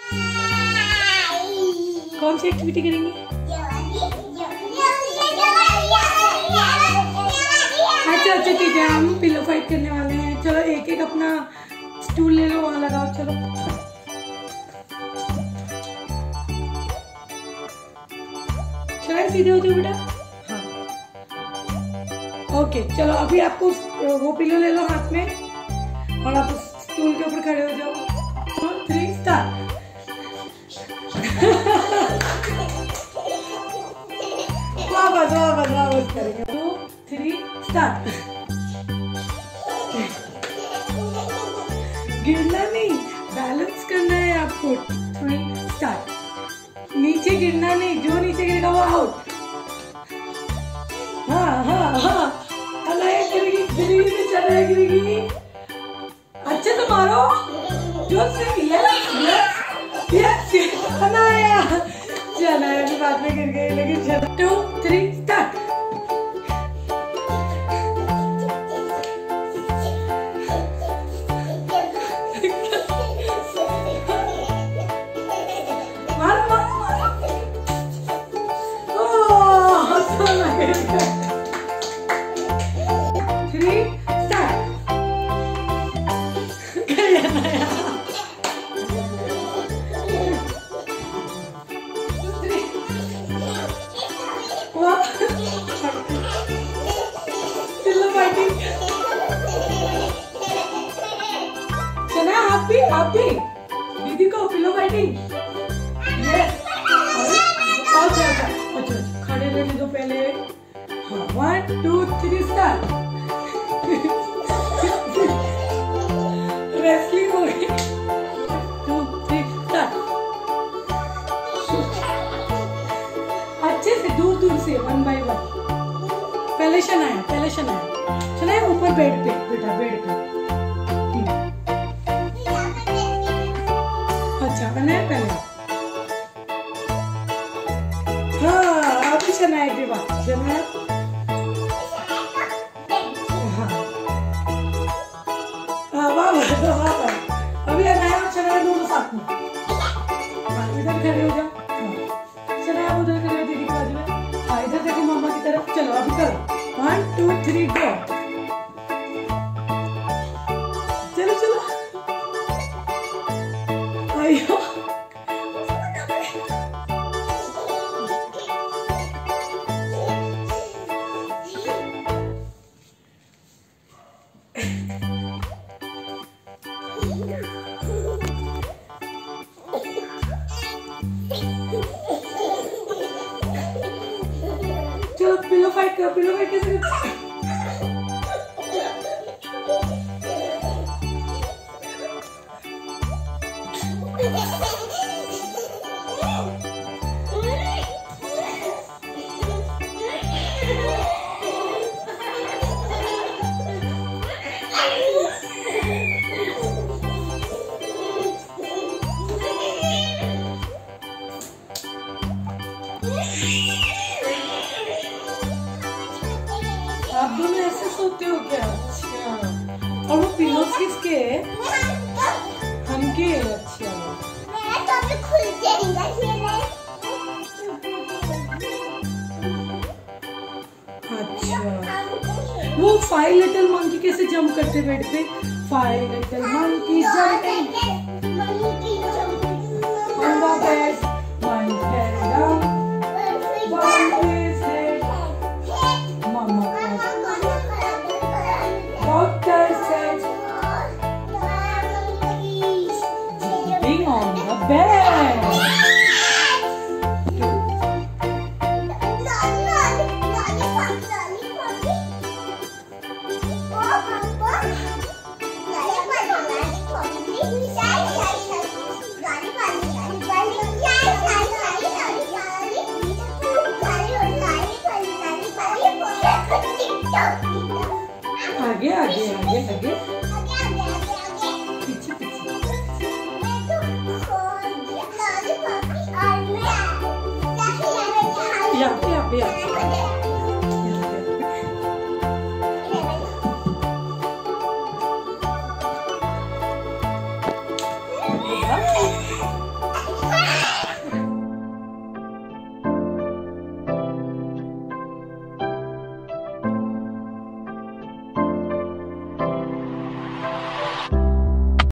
कौन सी एक्टिविटी करेंगे? अच्छा अच्छा ठीक है, हम पिलो फाइट करने वाले हैं। चलो एक एक अपना स्टूल ले लो, वहां लगाओ। चलो चलो सीधे हो जाओ बेटा। हाँ ओके, चलो अभी आपको वो पिलो ले लो हाथ में और आप उस स्टूल के ऊपर खड़े हो जाओ। 2 3 स्टार्ट। वापस करेंगे। 2 3 स्टार्ट। गिरना नहीं, बैलेंस करना है आपको। 3 स्टार्ट। नीचे गिरना नहीं, जो नीचे गिरेगा वो आउट। हाँ हाँ हाँ, गिरेगी गिरेगी तो चल रहा गिरेगी। अच्छे से मारो, जोर से। Yes yes yes, Anaya Anaya भी बाद में गिर गई, लेकिन 2 3 स्टार्ट। मारो मारो मारो। Oh, 3 start. Pillow fighting. चना आप भी दीदी को पिलो फाइटिंग। यस, अच्छा खड़े रहने दो पहले। हाँ 1 2 3 स्टार्ट। रेसलिंग हो गई। 2 3 स्टार्ट। अच्छे से दूर दूर से 1 by 1। पहले शनाया ऊपर बेड पे बेटा, बेड पे। अच्छा अनाया पहले। हाँ अभी शनाया के बाद शनाया। हाँ वाह अभी अनाया और शनाया दोनों साथ में। इधर खड़े हो जाओ। शनाया उधर खड़े हो दीदी के बाजू में। हाँ इधर देखो मम्मा की तरफ। चलो अभी करो 1 2 3 गो। चलो चलो आइयो। चलो पिलो फाइट करो। पिलो फाइट कैसे करते हैं? आप दोनों ऐसे सोते हो क्या? अच्छा, और वो पिलोस किसके? हम के। अच्छा अच्छा, वो 5 लिटिल मंकी कैसे जंप करते बेड पे? 5 little monkey jumping on the bed, one fell down, one his head. Mama doctor said, jumping on the bed. आगे आगे आगे आगे पीछे पीछे। यहाँ पे